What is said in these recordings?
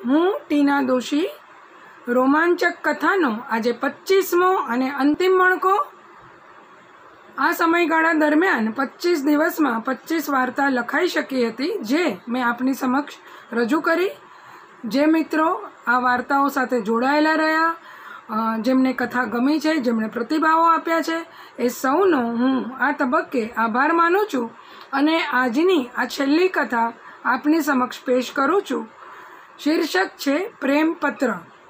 હું ટીના દોશી રોમાંચક કથાનો આજે 25મો અને અંતિમ મણકો। આ સમયગાળા દરમિયાન 25 દિવસમાં 25 વાર્તા લખાઈ શકી હતી, જે મેં આપની સમક્ષ રજૂ કરી। જે મિત્રો આ વાર્તાઓ સાથે જોડાયેલા રહ્યા, જેમને કથા ગમી છે, જેમણે પ્રતિભાવો આપ્યા છે, એ સૌનો હું આ તબક્કે આભાર માનું છું અને આજની આ છેલ્લી કથા આપની સમક્ષ પેશ કરું છું। શીર્ષક છે પ્રેમપત્ર।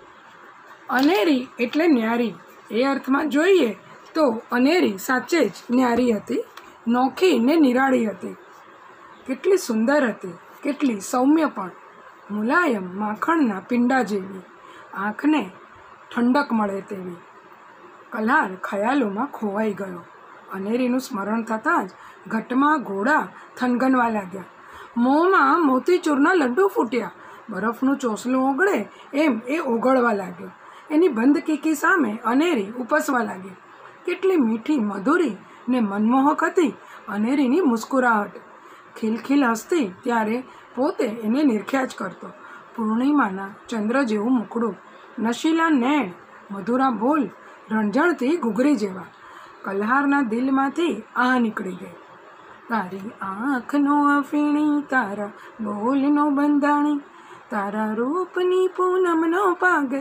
અનેરી એટલે ન્યારી। એ અર્થમાં જોઈએ તો અનેરી સાચે જ ન્યારી હતી, નોખી ને નિરાળી હતી। કેટલી સુંદર હતી, કેટલી સૌમ્ય પણ, મુલાયમ માખણના પિંડા જેવી, આંખને ઠંડક મળે તેવી। કલ્હાર ખયાલોમાં ખોવાઈ ગયો। અનેરીનું સ્મરણ થતાં જ ઘટમાં ઘોડા થનગનવા લાગ્યા, મોંમાં મોતીચૂરના લડ્ડુ ફૂટ્યા, બરફનું ચોસલું ઓગળે એમ એ ઓગળવા લાગ્યો। એની બંધ કીકી સામે અનેરી ઉપસવા લાગી। કેટલી મીઠી, મધુરી ને મનમોહક હતી અનેરીની મુસ્કુરાહટ। ખિલખિલ હસતી ત્યારે પોતે એને નિરખ્યા જ કરતો। પૂર્ણિમાના ચંદ્ર જેવું મુખડું, નશીલા નેણ, મધુરા બોલ, રણઝણતી ઘૂઘરી જેવા। કલ્હારના દિલમાંથી આ નીકળી ગઈ, તારી આંખનો અફીણી, તારા બોલનો બંધાણી, તારા રૂપની પૂનમનો પાગલ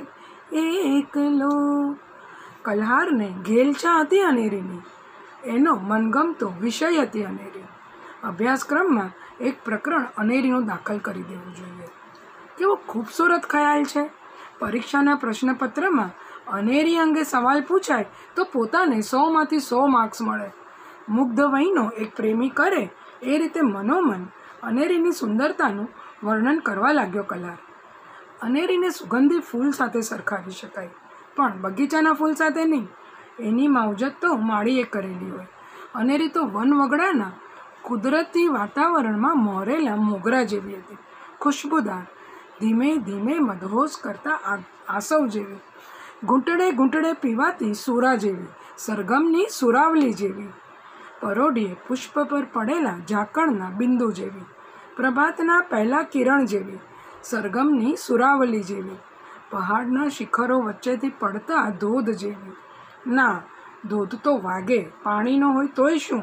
એકલો। કલ્હારને ઘેલછા હતી અનેરીની, એનો મનગમતો વિષય હતી અનેરી। અભ્યાસક્રમમાં એક પ્રકરણ અનેરીનું દાખલ કરી દેવું જોઈએ। કેવો ખૂબસૂરત ખ્યાલ છે! પરીક્ષાના પ્રશ્નપત્રમાં અનેરી અંગે સવાલ પૂછાય તો પોતાને 100માંથી 100 માર્ક્સ મળે। મુગ્ધ વયનો એક પ્રેમી કરે એ રીતે મનોમન અનેરીની સુંદરતાનું વર્ણન કરવા લાગ્યો કલ્હાર। અનેરીને સુગંધી ફૂલ સાથે સરખાવી શકાય, પણ બગીચાના ફૂલ સાથે નહીં। એની માવજત તો માળીએ કરેલી હોય। અનેરી તો વનવગડાના કુદરતી વાતાવરણમાં મોરેલા મોગરા જેવી હતી, ખુશ્બુદાર, ધીમે ધીમે મદહોશ કરતા આસવ જેવી, ઘૂંટડે ઘૂંટડે પીવાતી સુરા જેવી, સરગમની સુરાવલી જેવી, પરોઢિયે પુષ્પ પર પડેલા ઝાકળના બિંદુ જેવી, પ્રભાતના પહેલા કિરણ જેવી, સરગમની સુરાવલી જેવી, પહાડના શિખરો વચ્ચેથી પડતા ધોધ જેવી। ના, ધોધ તો વાગે, પાણીનો હોય તોય શું!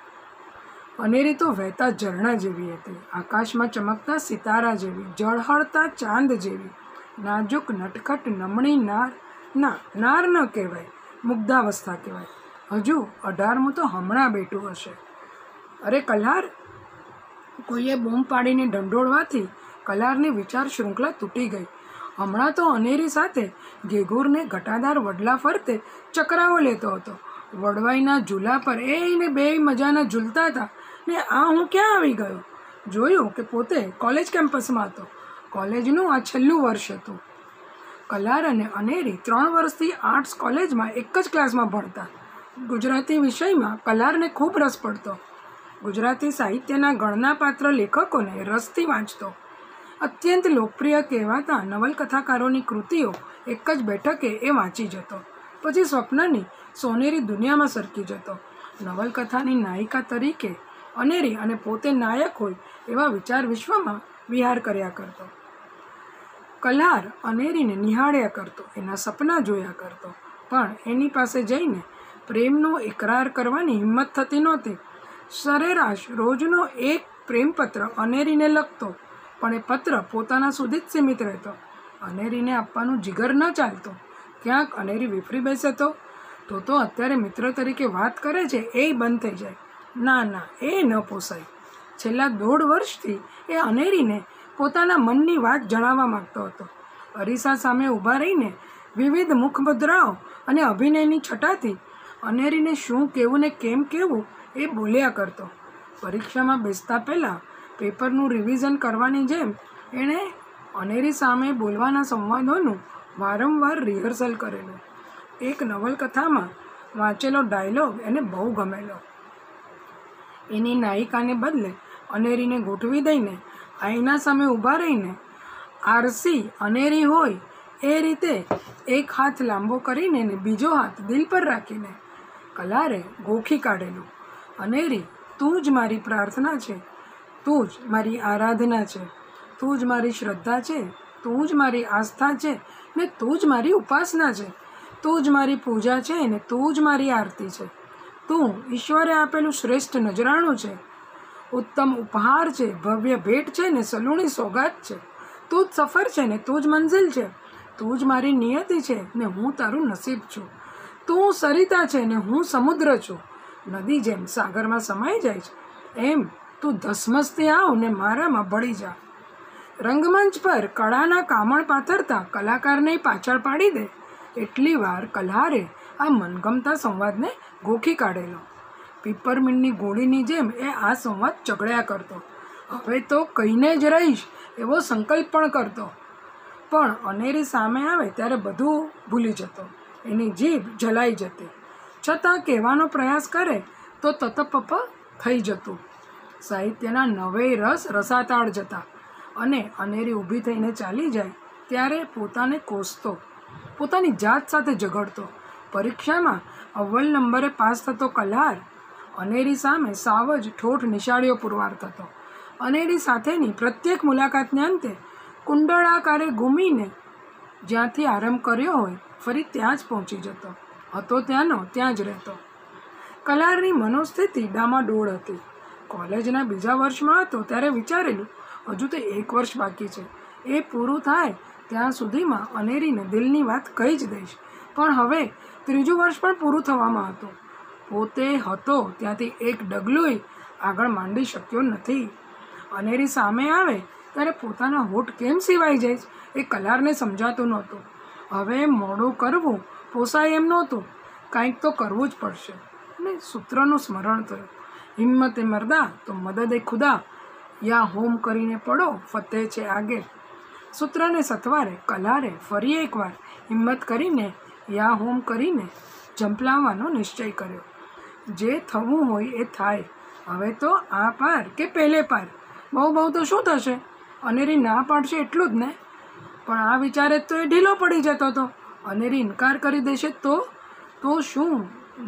અનેરી તો વહેતા ઝરણા જેવી હતી, આકાશમાં ચમકતા સિતારા જેવી, ઝળહળતા ચાંદ જેવી, નાજુક નટખટ નમણી નાર। ના, નાર ન કહેવાય, મુગ્ધાવસ્થા કહેવાય। હજુ 18મું તો હમણાં બેઠું હશે। અરે કલ્હાર! કોઈએ બૂમ પાડીને ઢંઢોળવાથી કલ્હારની વિચાર શૃંખલા તૂટી ગઈ। હમણાં તો અનેરી સાથે ઘેઘૂરને ઘટાદાર વડલા ફરતે ચકરાવો લેતો હતો। વડવાઈના ઝૂલા પર એને બેય મજાના ઝૂલતા હતા ને આ હું ક્યાં આવી ગયો? જોયું કે પોતે કોલેજ કેમ્પસમાં હતો। કોલેજનું આ છેલ્લું વર્ષ હતું। કલ્હાર અને અનેરી 3 વર્ષથી આર્ટ્સ કોલેજમાં એક જ ક્લાસમાં ભણતા। ગુજરાતી વિષયમાં કલ્હારને ખૂબ રસ પડતો। ગુજરાતી સાહિત્યના ગણનાપાત્ર લેખકોને રસથી વાંચતો। અત્યંત લોકપ્રિય કહેવાતા નવલકથાકારોની કૃતિઓ એક જ બેઠકે એ વાંચી જતો, પછી સ્વપ્નની સોનેરી દુનિયામાં સરકી જતો। નવલકથાની નાયિકા તરીકે અનેરી અને પોતે નાયક હોય એવા વિચાર વિશ્વમાં વિહાર કર્યા કરતો। કલ્હાર અનેરીને નિહાળ્યા કરતો, એના સપના જોયા કરતો, પણ એની પાસે જઈને પ્રેમનો ઇકરાર કરવાની હિંમત થતી નહોતી। સરેરાશ રોજનો એક પ્રેમપત્ર અનેરીને લખતો, પણ એ પત્ર પોતાના સુધી જ સીમિત રહેતો। અનેરીને આપવાનું જીગર ન ચાલતો। ક્યાંક અનેરી વિફરી બેસે તો અત્યારે મિત્ર તરીકે વાત કરે છે એ બંધ થઈ જાય। ના ના, એ ન પોસાય। છેલ્લા 1.5 વર્ષથી એ અનેરીને પોતાના મનની વાત જણાવવા માગતો હતો। અરીસા સામે ઊભા રહીને વિવિધ મુખમુદ્રાઓ અને અભિનયની છટાથી અનેરીને શું કહેવું ને કેમ કહેવું એ બોલ્યા કરતો। પરીક્ષામાં બેસતા પહેલાં પેપરનું રિવિઝન કરવાની જેમ એણે અનેરી સામે બોલવાના સંવાદોનું વારંવાર રિહર્સલ કરેલું। એક નવલકથામાં વાંચેલો ડાયલોગ એને બહુ ગમેલો। એની નાયિકાને બદલે અનેરીને ગોઠવી દઈને આઈના સામે ઊભા રહીને આરસી અનેરી હોય એ રીતે એક હાથ લાંબો કરીને ને બીજો હાથ દિલ પર રાખીને કલ્હારે ગોખી કાઢેલું, અનેરી, તું જ મારી પ્રાર્થના છે, તું જ મારી આરાધના છે, તું જ મારી શ્રદ્ધા છે, તું જ મારી આસ્થા છે ને તું જ મારી ઉપાસના છે, તું જ મારી પૂજા છે ને તું જ મારી આરતી છે. તું ઈશ્વરે આપેલું શ્રેષ્ઠ નજરાણું છે, ઉત્તમ ઉપહાર છે, ભવ્ય ભેટ છે ને સલૂણી સોગાત છે. તું જ સફર છે ને તું જ મંઝિલ છે, તું જ મારી નિયતિ છે ને હું તારું નસીબ છું. તું સરિતા છે ને હું સમુદ્ર છું. નદી જેમ સાગરમાં સમાઈ જાય છે એમ તું ધસમસતી આવ ને મારામાં ભળી જા. રંગમંચ પર કળાના કામણ પાથરતા કલાકારને પાછળ પાડી દે એટલી વાર કલ્હારે આ મનગમતા સંવાદને ગોખી કાઢેલો. પીપરમીનની ગોળીની જેમ એ આ સંવાદ ચગડ્યા કરતો. હવે તો કહીને જ રહીશ એવો સંકલ્પ પણ કરતો, પણ અનેરી સામે આવે ત્યારે બધું ભૂલી જતો. એની જીભ જલાઈ જતી, છતાં કહેવાનો પ્રયાસ કરે તો તતપપ થઈ જતું. સાહિત્યના નવે રસ રસાતાળ જતા અને અનેરી ઊભી થઈને ચાલી જાય ત્યારે પોતાને કોસતો, પોતાની જાત સાથે ઝઘડતો. પરીક્ષામાં અવ્વલ નંબરે પાસ થતો કલ્હાર અનેરી સામે સાવ જ ઠોઠ નિશાળીઓ પુરવાર થતો. અનેરી સાથેની પ્રત્યેક મુલાકાતને અંતે કુંડળાકારે ઘૂમીને જ્યાંથી આરંભ કર્યો હોય ફરી ત્યાં જ પહોંચી જતો હતો. ત્યાંનો ત્યાં જ રહેતો. કલ્હારની મનોસ્થિતિ ડામાડોળ હતી. કોલેજના બીજા વર્ષમાં હતો ત્યારે વિચારેલું હજુ તો 1 વર્ષ બાકી છે, એ પૂરું થાય ત્યાં સુધીમાં અનેરીને દિલની વાત કહી જ દઈશ. પણ હવે 3જું વર્ષ પણ પૂરું થવામાં હતું. પોતે હતો ત્યાંથી એક ડગલુંય આગળ માંડી શક્યો નથી. અનેરી સામે આવે ત્યારે પોતાના હોઠ કેમ સિવાઈ જાય એ કલ્હારને સમજાતું નહોતું. હવે મોડું કરવું પોસાય એમ નહોતું, કાંઈક તો કરવું જ પડશે. અને સૂત્રનું સ્મરણ થયું, હિમ્મતે મર્દા તો મદદે ખુદા, યા હોમ કરીને પડો ફતેહ છે આગે. સૂત્રને સથવારે કલ્હારે ફરી એકવાર હિંમત કરીને યા હોમ કરીને ઝંપલાવવાનો નિશ્ચય કર્યો. જે થવું હોય એ થાય, હવે તો આ પાર કે પહેલે પાર, બહુ તો શું થશે, અનેરી ના પાડશે એટલું જ ને. પણ આ વિચારે તો એ ઢીલો પડી જતો હતો. અનેરી ઇનકાર કરી દેશે તો શું?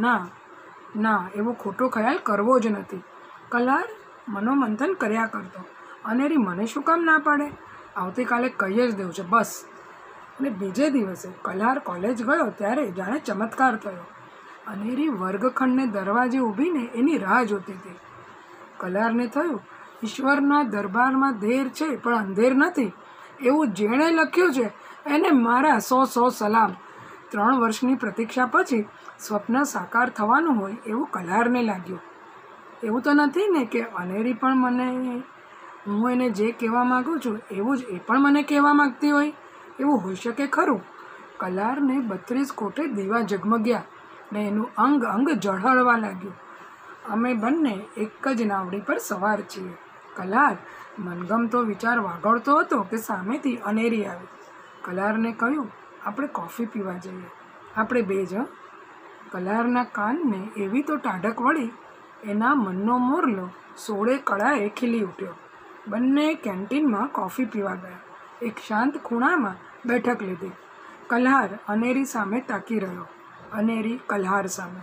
ના, એવો ખોટો ખ્યાલ કરવો જ નથી. કલ્હાર મનોમંથન કર્યા કરતો. અનેરી મને શું કામ ના પાડે, આવતીકાલે કહી જ દેવું છે બસ. અને બીજે દિવસે કલ્હાર કોલેજ ગયો ત્યારે જાણે ચમત્કાર થયો. અનેરી વર્ગખંડને દરવાજે ઊભીને એની રાહ જોતી હતી. કલ્હારને થયું ઈશ્વરના દરબારમાં ધેર છે પણ અંધેર નથી, એવું જેણે લખ્યું છે એને મારા 100 સલામ. 3 વર્ષની પ્રતીક્ષા પછી સ્વપ્ન સાકાર થવાનું હોય એવું કલ્હારને લાગ્યું. એવું તો નથી ને કે અનેરી પણ હું એને જે કહેવા માગું છું એવું જ એ પણ મને કહેવા માગતી હોય? એવું હોઈ શકે ખરું? કલ્હારને 32 કોઠે દીવા ઝગમગ્યા ને એનું અંગ ઝળહળવા લાગ્યું. અમે બંને એક જ નાવડી પર સવાર છીએ. કલ્હાર મનગમતો વિચાર વાગોળતો હતો કે સામેથી અનેરી આવી. કલ્હારને કહ્યું, આપણે કોફી પીવા જઈએ, આપણે બે જ. કલ્હારના કાનને એવી તો ટાઢક વળી, એના મનનો મોરલો 16 કળાએ ખીલી ઉઠ્યો. બંને કેન્ટીનમાં કોફી પીવા ગયા. એક શાંત ખૂણામાં બેઠક લીધી. કલ્હાર અનેરી સામે તાકી રહ્યો, અનેરી કલ્હાર સામે.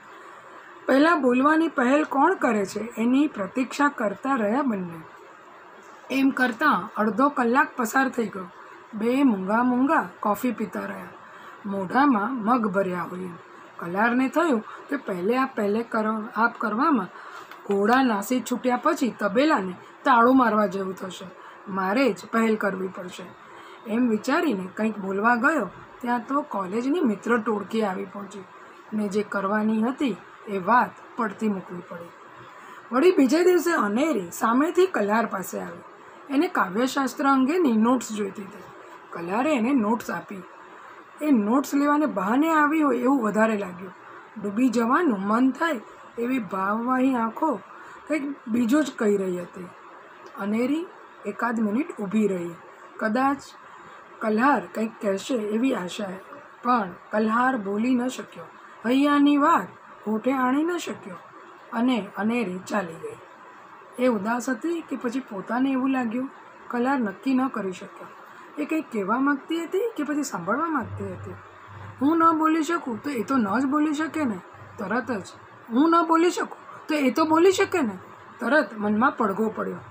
પહેલાં બોલવાની પહેલ કોણ કરે છે એની પ્રતીક્ષા કરતા રહ્યા બંને. એમ કરતાં અડધો કલાક પસાર થઈ ગયો. બે મૂંગા કોફી પીતા રહ્યા, મોઢામાં મગ ભર્યા હોય. કલ્હારને થયું કે પહેલે કરવામાં ઘોડા નાસી છૂટ્યા પછી તબેલાને તાળું મારવા જેવું થશે. મારે જ પહેલ કરવી પડશે. એમ વિચારીને કંઈક બોલવા ગયો ત્યાં તો કોલેજની મિત્ર ટોળકી આવી પહોંચી ને જે કરવાની હતી એ વાત પડતી મૂકવી પડી. વળી બીજે દિવસે અનેરી સામેથી કલ્હાર પાસે આવી. એને કાવ્યશાસ્ત્ર અંગેની નોટ્સ જોઈતી હતી. કલ્હારે એને નોટ્સ આપી. એ નોટ્સ લેવાને બહાને આવી હોય એવું વધારે લાગ્યું. ડૂબી જવાનું મન થાય એવી ભાવવાહી આંખો કંઈક બીજું જ કહી રહી હતી. અનેરી એકાદ મિનિટ ઊભી રહી. કદાચ કલ્હાર કંઈક કહેશે એવી આશાએ, પણ કલ્હાર બોલી ન શક્યો. હૈયાની વાત હોઠે આણી ન શક્યો અને અનેરી ચાલી ગઈ. એ ઉદાસ હતી કે પછી પોતાને એવું લાગ્યું? કલ્હાર નક્કી ન કરી શક્યો. એ કંઈક કહેવા માગતી હતી કે પછી સાંભળવા માગતી હતી. હું ન બોલી શકું તો એ તો ન જ બોલી શકે ને. તરત જ હું ન બોલી શકું તો એ તો બોલી શકે ને. તરત મનમાં પડઘો પડ્યો.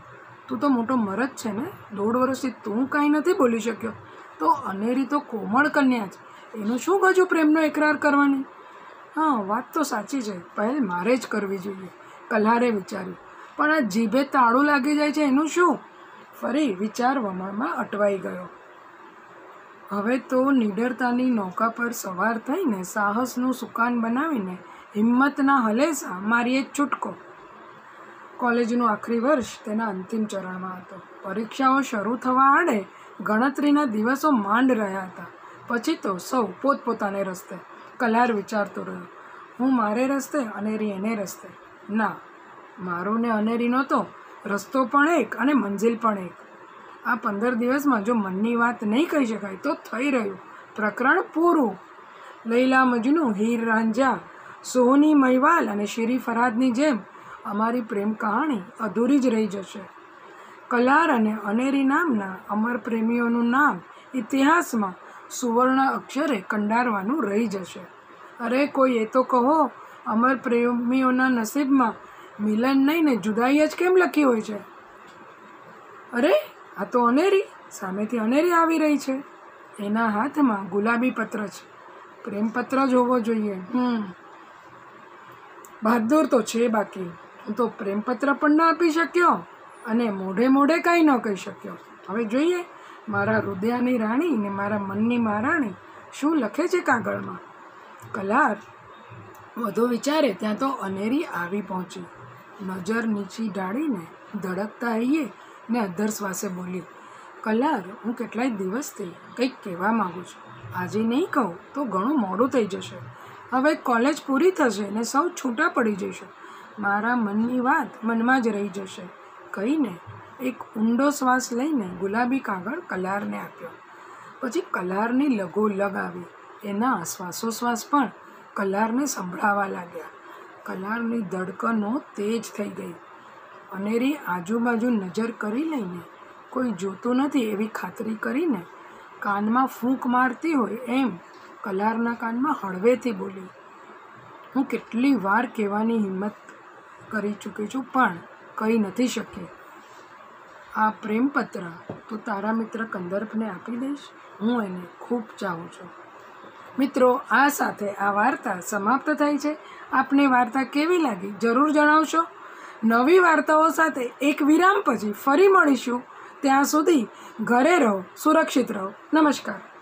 તું તો મોટો મરદ છે ને, 1.5 વર્ષથી તું કાંઈ નથી બોલી શક્યો, તો અનેરી તો કોમળ કન્યા છે, એનું શું ગજુ પ્રેમનો એકરાર કરવાની? હા, વાત તો સાચી છે, પહેલ મારે જ કરવી જોઈએ, કલ્હારે વિચાર્યું. પણ આ જીભે તાળું લાગી જાય છે એનું શું? ફરી વિચાર વમળમાં અટવાઈ ગયો. હવે તો નીડરતાની નૌકા પર સવાર થઈને સાહસનું સુકાન બનાવીને હિંમતના હલેસા મારીએ જ છૂટકો. કોલેજનું આખરી વર્ષ તેના અંતિમ ચરણમાં હતો. પરીક્ષાઓ શરૂ થવા આડે ગણતરીના દિવસો માંડ રહ્યા હતા. પછી તો સૌ પોતપોતાને રસ્તે. કલ્હાર વિચારતો રહ્યો, હું મારે રસ્તે, અનેરી એને રસ્તે. ના, મારો ને અનેરીનો તો રસ્તો પણ એક અને મંજિલ પણ એક. આ 15 દિવસમાં જો મનની વાત નહીં કહી શકાય તો થઈ રહ્યું, પ્રકરણ પૂરું. લૈલા મજનુ, હીર રાંઝા, સોહની મહિવાલ અને શીરી ફરાદની જેમ અમારી પ્રેમ કહાણી અધૂરી જ રહી જશે. કલ્હાર અને અનેરી નામના અમર પ્રેમીઓનું નામ ઇતિહાસમાં સુવર્ણ અક્ષરે કંડારવાનું રહી જશે. અરે કોઈ એ તો કહો, અમર પ્રેમીઓના નસીબમાં મિલન નહીં ને જુદાઈ જ કેમ લખી હોય છે? અરે આ તો અનેરી, સામેથી અનેરી આવી રહી છે. એના હાથમાં ગુલાબી પત્ર છે. પ્રેમપત્ર જ હોવો જોઈએ. બહાદુર તો છે બાકી. હું તો પ્રેમપત્ર પણ ના આપી શક્યો અને મોઢે મોઢે કાંઈ ન કહી શક્યો. હવે જોઈએ મારા હૃદયની રાણી ને મારા મનની મહારાણી શું લખે છે કાગળમાં. કલ્હાર વધુ વિચારે ત્યાં તો અનેરી આવી પહોંચી. નજર નીચી ઢાળીને ધડકતા હૈયે ને અધ્ધર શ્વાસે બોલી, કલ્હાર, હું કેટલાય દિવસથી કંઈક કહેવા માગું છું. આજે નહીં કહું તો ઘણું મોડું થઈ જશે. હવે કોલેજ પૂરી થશે ને સૌ છૂટા પડી જઈશું. મારા મનની વાત મનમાં જ રહી જશે. કહીને એક ઊંડો શ્વાસ લઈને ગુલાબી કાગળ કલ્હારને આપ્યો. પછી કલ્હારની લગોલગ આવી. એના શ્વાસોશ્વાસ પણ કલ્હારને સંભળાવા લાગ્યા. કલ્હારની ધડકનો તેજ થઈ ગઈ. અનેરી આજુબાજુ નજર કરી લઈને કોઈ જોતું નથી એવી ખાતરી કરીને કાનમાં ફૂંક મારતી હોય એમ કલ્હારના કાનમાં હળવેથી બોલી, હું કેટલી વાર કહેવાની હિંમત કરી ચૂકી છું પણ કહી નથી શકી. આ પ્રેમપત્ર તું તારા મિત્ર કંદર્પને આપી દઈશ. હું એને ખૂબ ચાહું છું. મિત્રો, આ સાથે આ વાર્તા સમાપ્ત થાય છે. આપને વાર્તા કેવી લાગી જરૂર જણાવશો. નવી વાર્તાઓ સાથે એક વિરામ પછી ફરી મળીશું. ત્યાં સુધી ઘરે રહો, સુરક્ષિત રહો. નમસ્કાર.